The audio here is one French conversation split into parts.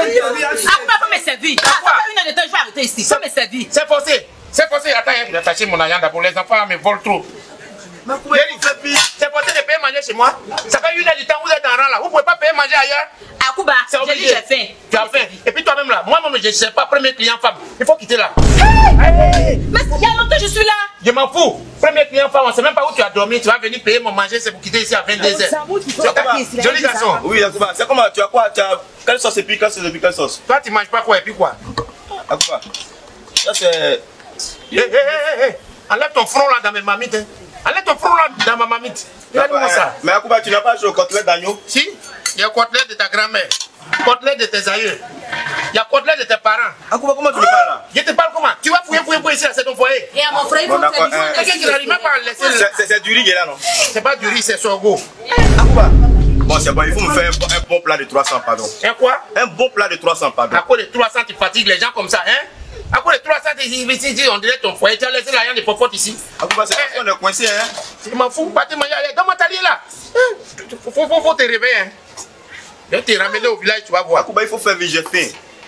faut me servir. Ça fait 1 heure de temps, je vais arrêter ici. Faut me servir. C'est forcé. C'est forcé. Attends, je vais attacher mon agenda pour les enfants là me volent trop. C'est forcé de payer manger chez moi. Ça fait 1 heure de temps, vous êtes en rang là. Vous ne pouvez pas payer manger ailleurs. Akuba, j'ai dit j'ai faim. Tu as faim. Et puis toi-même là, moi-même je ne sais pas, premier client femme. Il faut quitter là. Mais il y a longtemps que je suis là. Je m'en fous. Premier client femme, on ne sait même pas où tu as dormi. Tu vas venir payer mon manger, c'est pour quitter ici à 22h. Joli garçon. Oui, Akuba, c'est comment? Tu as quoi? Tu as quelle sauce et puis quelle sauce et puis quelle sauce? Toi, tu ne manges pas quoi et puis quoi? Akuba, ça c'est. Enlève ton front là dans mes mamites. Enlève ton front là dans ma mamite. Regarde-moi ça. Mais Akuba, tu n'as pas joué au côtelette d'agneau? Si, il y a côtelette de ta grand-mère, côtelette de tes aïeux, il y a côtelette de tes parents. Akuba, comment tu me parles là? Je te parle comment? Tu vas fouiller ici, c'est ton foyer. Et à mon frère, il faut faire Quelqu'un qui n'arrive même pas à laisser. C'est du riz qui est là, non? C'est pas du riz, c'est sorgho. Akuba. Bon, c'est bon, il faut me faire un bon plat de 300, pardon. Un quoi? Un bon plat de 300, pardon. À cause de 300, tu fatigues les gens comme ça, hein? À cause de 300, on dirait ton foyer, tu as laissé l'argent de popote ici. Akuba, c'est parce qu'on est coincé, hein? Je m'en fous, pas te manger. Donne-moi ta liée là. Faut te réveiller, hein? Je vais te ramener au village, tu vas voir. Akuba, il faut faire végéter.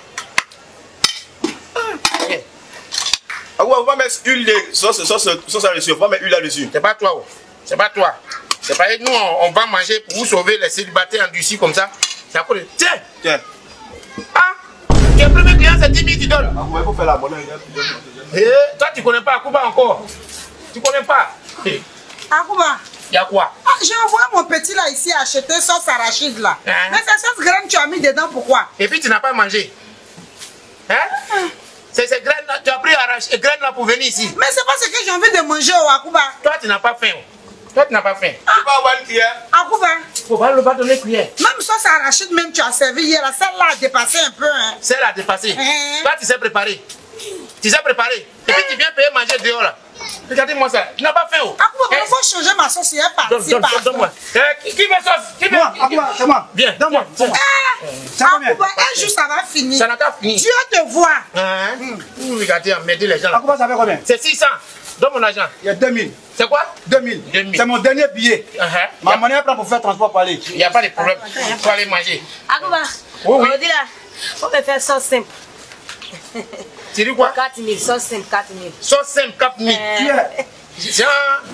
Akuba, on va mettre huile de sauce là-dessus, on va mettre huile là-dessus. C'est pas toi, oh. C'est pas toi. C'est pas nous, on va manger pour vous sauver les célibataires endurcis comme ça. C'est à cause de... Tiens! Ah! Tu es premier client, c'est 10 000 tu donnes. Akuba, il faut faire la bonne. Toi, tu connais pas Akuba encore. Tu connais pas. Akuba. Il y a quoi? J'ai envoyé mon petit là ici acheter sauce arachide là. Mais cette sauce graine, tu as mis dedans pourquoi? Et puis tu n'as pas mangé. Hein? C'est ces graines là, tu as pris graines là pour venir ici. Mais c'est pas ce que j'ai envie de manger au Akuba. Toi, tu n'as pas faim. Toi, tu n'as pas faim. Tu vas avoir une cuillère? Akuba. Faut pas le pas donner cuillère. Même sauce arachide, même tu as servi hier, celle-là a dépassé un peu. Hein. Celle-là a dépassé. Toi, tu sais préparer. Tu sais préparer. Et puis tu viens payer manger dehors là. Regardez-moi ça. Tu n'as pas faim. Akuba, il faut changer ma sauce hier par Donne-moi. Qui veut sauce? Qui veut? Moi, Akuba, c'est moi. Viens. Donne-moi. Akuba, un jour ça va finir. Ça n'a qu'à finir. Dieu te voit. Vous regardez à m'aider les gens là. Akuba, ça fait combien? C'est 600. Donne mon argent. Il y a 2000. C'est quoi? 2000. 2000. C'est mon dernier billet. Ma monnaie est prête pour faire transport pour aller. Il n'y a pas de problème. Il faut aller manger. Akuba, Oui, oui. on dit là, faut me faire sauce simple. Tu dis quoi? 4 000, sauce simple, 4 000. Sauce simple, 4 000. Jean,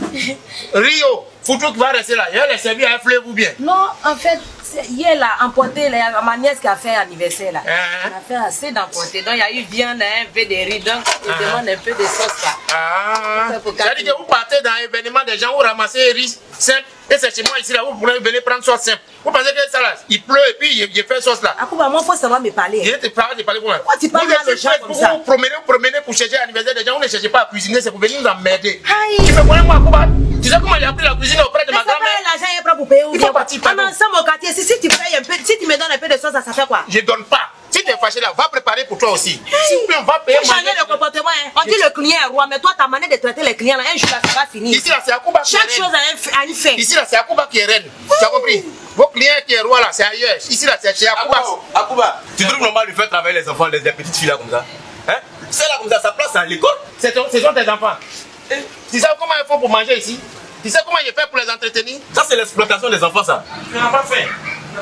Rio, Foutou qui va rester là. Il va les servir à un fleuve ou bien? Non, en fait, hier là, emporté, ma nièce qui a fait anniversaire là. On a fait assez d'emporter. Donc il y a eu viande, un peu de riz. Donc je demande un peu de sauce là. C'est-à-dire que vous partez dans un événement des gens, vous ramassez riz simple. Et c'est chez moi ici là, vous pourrez venir prendre sauce simple. Vous pensez que ça là, il pleut et puis il fait sauce là. Akuba, moi, il faut savoir me parler. Je te parle de parler pour moi. Pourquoi tu parles mal aux gens comme ça? Vous promenez pour chercher l'anniversaire des gens, vous ne cherchez pas à cuisiner, c'est pour venir nous emmerder. Tu me connais moi, Akuba? Tu sais comment j'ai appris la cuisine auprès de ma grand-mère? L'argent est prêt pour payer ou il bien faut partir quoi? Non, ça mon quartier, si tu payes un peu, si tu me donnes un peu de sauce, ça fait quoi? Je donne pas. Si tu es fâché là, va préparer pour toi aussi. Si on va payer. Changer le comportement, hein. On dit le client est roi, mais toi ta manière de traiter les clients là, un jour là, ça va finir. Ici là, c'est Akuba qui est reine. Chaque chose a une fin. Ici là, c'est Akuba qui est reine. Tu as compris? Vos clients qui est roi là, c'est ailleurs. Ici là, c'est chez Akuba. Akuba, tu trouves normal de faire travailler les enfants, les petites filles là comme ça? Hein? C'est là comme ça, ça place à l'école? Ce sont tes enfants. Tu sais comment ils font pour manger ici? Tu sais comment ils font pour les entretenir? Ça, c'est l'exploitation des enfants, ça. Tu n'as pas faim.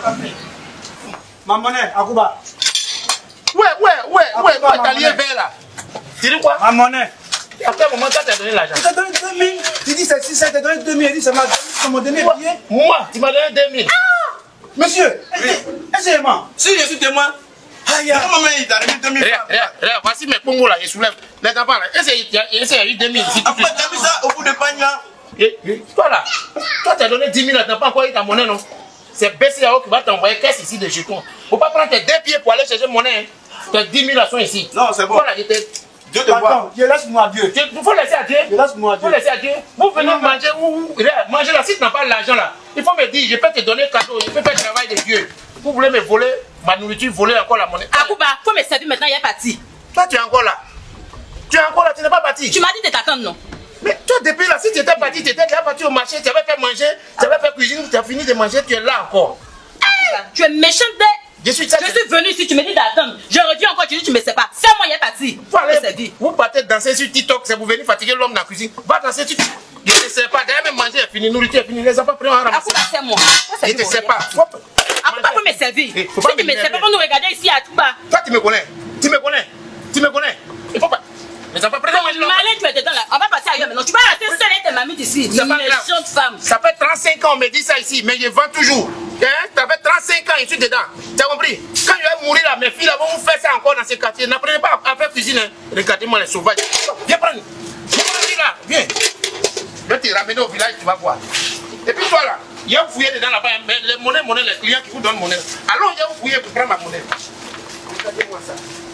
Ma monnaie, Akuba. Ouais, t'as lié vert là. Tu dis quoi? Ma monnaie. Après un moment, tu t'as donné l'argent. Tu t'as donné 2000. Tu dis c'est 600, tu t'as donné 2000. Il dit c'est mon dernier billet. Moi, tu m'as donné 2000. Monsieur, essayez-moi. Si je suis témoin. Comment il t'a remis 2000? Regarde, voici mes pongos là, je soulève. Les enfants là, essaye, il y a eu 2000 ici. Après, tu as mis ça au bout de pagne là. Toi là, toi t'as donné 10 000 là, tu n'as pas encore eu ta monnaie non? C'est BCAO qui va t'envoyer caisse ici de jetons. Faut pas prendre tes 2 pieds pour aller chercher monnaie. Tes 10 000 là sont ici. Non, c'est bon. Voilà, Dieu te voit. Dieu laisse-moi à Dieu. Il faut laisser à Dieu. Laisse-moi à Dieu. Faut laisser à Dieu. Vous venez manger ou manger là. Si tu n'as pas l'argent là, il faut me dire, je peux te donner cadeau, je peux faire le travail de Dieu. Vous voulez me voler ma nourriture, voler encore la monnaie. Akuba, faut me servir maintenant, il est parti. Toi tu es encore là. Tu es encore là, tu n'es pas parti. Tu m'as dit de t'attendre, non? Mais toi depuis là, si tu étais parti, tu étais déjà parti au marché, tu avais fait manger, tu avais fait cuisiner, tu as fini de manger, tu es là encore. Tu es méchante. Je suis venu ici, tu me dis d'attendre. Je reviens encore, tu dis tu me sais pas. C'est moi, il est parti. Vous partez danser sur TikTok, c'est vous venir fatiguer l'homme dans la cuisine. Va danser sur TikTok. Je ne te sais pas. D'ailleurs, même manger est fini, nourriture est fini. Les enfants prennent un ramasser. C'est moi. Je ne te sais pas. Pourquoi me servir? Si tu me sais pas pour nous regarder ici à tout bas. Toi, tu me connais. Tu me connais. Tu me connais. Il faut pas. Les enfants prennent un ramasser. Malin, tu es dedans là. On va passer ailleurs maintenant. Tu vas rester seule avec tes mamies d'ici. C'est pas grave. Femme. Ça fait 35 ans, on me dit ça ici, mais je vends toujours. Hein? Ça fait 35 ans, je suis dedans. Tu as compris? Quand je vais mourir là, mes filles là vont faire ça encore dans ces quartiers. N'apprenez pas à faire cuisine. Hein? Regardez-moi les sauvages. Viens prendre. Viens là. Viens. Je vais te ramener au village, tu vas voir. Et puis toi là, il y a vous fouiller dedans là-bas. Mais les monnaies, les clients qui vous donnent monnaie. Alors il y a vous fouiller pour prendre ma monnaie. Regardez-moi ça.